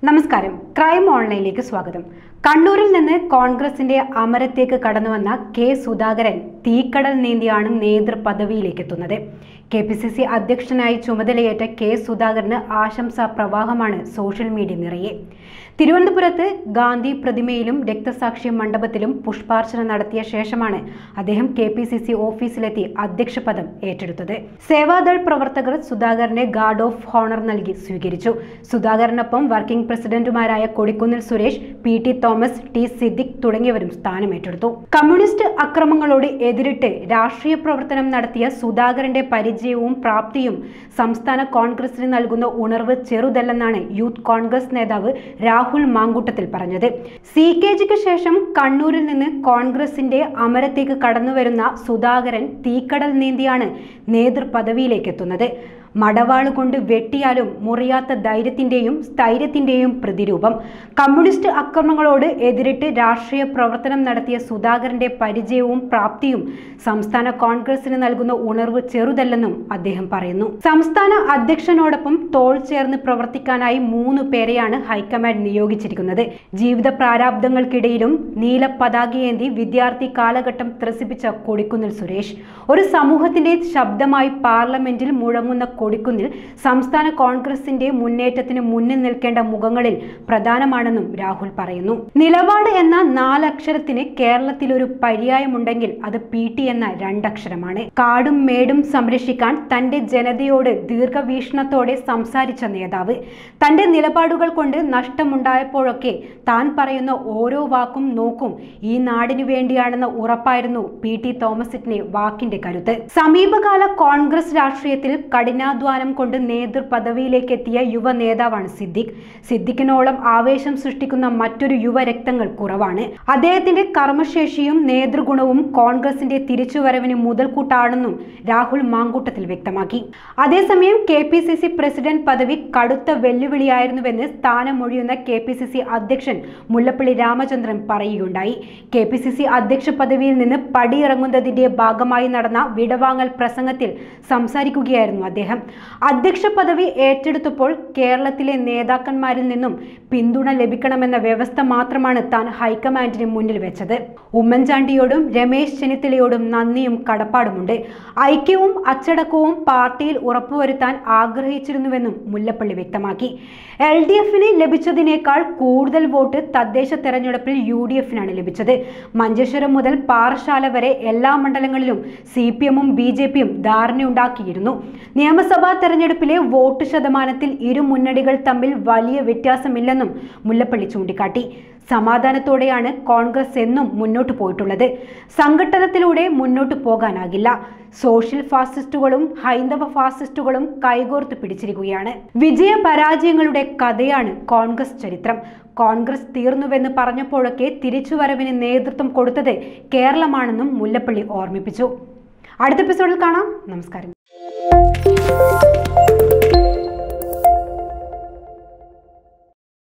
നമസ്കാരം. ക്രൈം ഓൺലൈനിലേക്ക് സ്വാഗതം. കണ്ണൂരിൽ നിന്ന് കോൺഗ്രസിന്റെ അമരത്തേക്ക് കടന്നുവന്ന കെ സുധാകരൻ തീക്കടൽ നീന്തിയാണ് നേതൃപദവിയിലേക്ക് എത്തുന്നത്. KPCC അധ്യക്ഷനായി ചുമതലയേറ്റ കെ സുധാകരന് ആശംസാ പ്രവാഹമാണ് സോഷ്യൽ മീഡിയ നിറയെ. തിരുവനന്തപുരത്ത് ഗാന്ധി പ്രതിമയിലും രക്തസാക്ഷി മണ്ഡപത്തിലും പുഷ്പാർച്ചന നടത്തിയ ശേഷമാണ് അദ്ദേഹം KPCC ഓഫീസിലെത്തി അധ്യക്ഷ പദം ഏറ്റെടുത്തത്. സേവാദൾ പ്രവർത്തകർ സുധാകരനെ ഗാർഡ് ഓഫ് ഹോണർ നൽകി സ്വീകരിച്ചു. സുധാകരനൊപ്പം വർക്കിംഗ് പ്രസിഡന്റുമാരായ Kodikunnil Suresh, PT Thomas, T Siddique തുടങ്ങിയവരും സ്ഥാനമേറ്റെടുത്തു. കമ്മ്യൂണിസ്റ്റ് അക്രമങ്ങളോട് എതിരിട്ട് രാഷ്ട്രീയ പ്രവർത്തനം നടത്തിയ സുധാകരന്റെ പരിചയവും പ്രാപ്തിയും സംസ്ഥാന കോൺഗ്രസിന് നൽകുന്ന ഉണർവ് ചെറുതല്ലെന്നാണ് യൂത്ത് കോൺഗ്രസ് നേതാവ് രാഹുൽ മാങ്കൂട്ടത്തിൽ പറഞ്ഞത്. CKGക്ക് ശേഷം കണ്ണൂരിൽ നിന്ന് കോൺഗ്രസിന്റെ അമരത്തേക്ക് കടന്നുവരുന്ന സുധാകരൻ തീക്കടൽ നീന്തിയാണ് നേതൃപദവിയിലേക്ക് എത്തുന്നത്. മടവാളുകൊണ്ട് വെട്ടിയാലും മുറിയാത്ത ധൈര്യത്തിന്റെയും സ്ഥൈര്യത്തിന്റെയും പ്രതിരൂപം. കമ്മ്യൂണിസ്റ്റ് അക്രമങ്ങളോട് എതിരിട്ട് രാഷ്ട്രീയ പ്രവർത്തനം നടത്തിയ സുധാകരന്റെ പരിചയവും പ്രാപ്തിയും സംസ്ഥാന കോൺഗ്രസിന് നൽകുന്ന ഉണർവ് ചെറുതല്ലെന്നും അദ്ദേഹം പറയുന്നു. സംസ്ഥാന അധ്യക്ഷനോടൊപ്പം തോൾ ചേർന്ന് പ്രവർത്തിക്കാനായി 3 പേരെയാണ് ഹൈക്കമാൻഡ് നിയോഗിച്ചിരിക്കുന്നത്. ജീവിത പ്രാരാബ്ദങ്ങൾക്കിടയിലും നീല പതാകയേന്തി വിദ്യാർത്ഥി കാലഘട്ടം ത്രസിപ്പിച്ച കൊടിക്കുന്നിൽ സുരേഷ്, ഒരു സമൂഹത്തിന്റെ ശബ്ദമായി പാർലമെന്റിൽ മുഴങ്ങുന്ന കൊടിക്കുന്നിൽ സംസ്ഥാന കോൺഗ്രസിന്റെ മുന്നേറ്റത്തിന് മുന്നിൽ നിൽക്കേണ്ട മുഖങ്ങളിൽ പ്രധാനമാണെന്നും രാഹുൽ പറയുന്നു. നിലപാട് എന്ന 4 അക്ഷരത്തിന് കേരളത്തിൽ ഒരു പര്യായമുണ്ടെങ്കിൽ അത് PT എന്ന 2 അക്ഷരമാണ്. കാടും മേടും സംരക്ഷിക്കാൻ തന്റെ ജനതയോട് ദീർഘവീക്ഷണത്തോടെ സംസാരിച്ച നേതാവ്. തന്റെ നിലപാടുകൾ കൊണ്ട് നഷ്ടമുണ്ടായപ്പോഴൊക്കെ താൻ പറയുന്ന ഓരോ വാക്കും നോക്കും ഈ നാടിനു വേണ്ടിയാണെന്ന ഉറപ്പായിരുന്നു PT തോമസിന്റെ വാക്കിന്റെ കരുത്ത്. സമീപകാല കോൺഗ്രസ് രാഷ്ട്രീയത്തിൽ കഠിനാധ്വാനം കൊണ്ട് നേതൃപദവിയിലേക്ക് എത്തിയ യുവ നേതാവാണ് സിദ്ദിഖ്. സിദ്ദിഖിനോളം ആവേശം സൃഷ്ടിക്കുന്ന മറ്റൊരു യുവരക്തങ്ങൾ കുറവാണ്. അദ്ദേഹത്തിന്റെ കർമ്മശേഷിയും നേതൃഗുണവും കോൺഗ്രസിന്റെ തിരിച്ചുവരവിന് മുതൽക്കൂട്ടാണെന്നും രാഹുൽ മാങ്കൂട്ടത്തിൽ വ്യക്തമാക്കി. അതേസമയം KPCC പ്രസിഡന്റ് പദവി കടുത്ത വെല്ലുവിളിയായിരുന്നുവെന്ന് സ്ഥാനമൊഴിയുന്ന KPCC അധ്യക്ഷൻ മുല്ലപ്പള്ളി രാമചന്ദ്രൻ പറയുകയുണ്ടായി. KPCC അധ്യക്ഷ പദവിയിൽ നിന്ന് പടിയിറങ്ങുന്നതിന്റെ ഭാഗമായി നടന്ന വിടവാങ്ങൽ പ്രസംഗത്തിൽ സംസാരിക്കുകയായിരുന്നു അദ്ദേഹം. അധ്യക്ഷ പദവി ഏറ്റെടുത്തപ്പോൾ കേരളത്തിലെ നേതാക്കന്മാരിൽ നിന്നും പിന്തുണ ലഭിക്കണമെന്ന വ്യവസ്ഥ മാത്രമാണ് താൻ ഹൈക്കമാൻഡിന് മുന്നിൽ വെച്ചത്. ഉമ്മൻചാണ്ടിയോടും രമേശ് ചെന്നിത്തലയോടും നന്ദിയും കടപ്പാടുമുണ്ട്. ഐക്യവും അച്ചടക്കവും പാർട്ടിയിൽ ഉറപ്പുവരുത്താൻ ആഗ്രഹിച്ചിരുന്നുവെന്നും മുല്ലപ്പള്ളി വ്യക്തമാക്കി. LDFന് ലഭിച്ചതിനേക്കാൾ കൂടുതൽ വോട്ട് തദ്ദേശ തെരഞ്ഞെടുപ്പിൽ UDFനാണ് ലഭിച്ചത്. മഞ്ചേശ്വരം മുതൽ പാറശാല വരെ എല്ലാ മണ്ഡലങ്ങളിലും CPMഉം BJPയും ധാരണയുണ്ടാക്കിയിരുന്നു. നിയമസഭാ തെരഞ്ഞെടുപ്പിലെ വോട്ട് ശതമാനത്തിൽ ഇരു മുന്നണികൾ തമ്മിൽ വലിയ വ്യത്യാസമില്ലെന്നും മുല്ലപ്പള്ളി ചൂണ്ടിക്കാട്ടി. സമാധാനത്തോടെയാണ് കോൺഗ്രസ് എന്നും മുന്നോട്ട് പോയിട്ടുള്ളത്. സംഘട്ടനത്തിലൂടെ മുന്നോട്ട് പോകാനാകില്ല. സോഷ്യൽ ഫാസിസ്റ്റുകളും ഹൈന്ദവ ഫാസിസ്റ്റുകളും കൈകോർത്ത് പിടിച്ചിരിക്കുകയാണ്. വിജയ പരാജയങ്ങളുടെ കഥയാണ് കോൺഗ്രസ് ചരിത്രം. കോൺഗ്രസ് തീർന്നുവെന്ന് പറഞ്ഞപ്പോഴൊക്കെ തിരിച്ചുവരവിന് നേതൃത്വം കൊടുത്തത് കേരളമാണെന്നും മുല്ലപ്പള്ളി ഓർമ്മിപ്പിച്ചു. അടുത്ത എപ്പിസോഡിൽ കാണാം. നമസ്കാരം.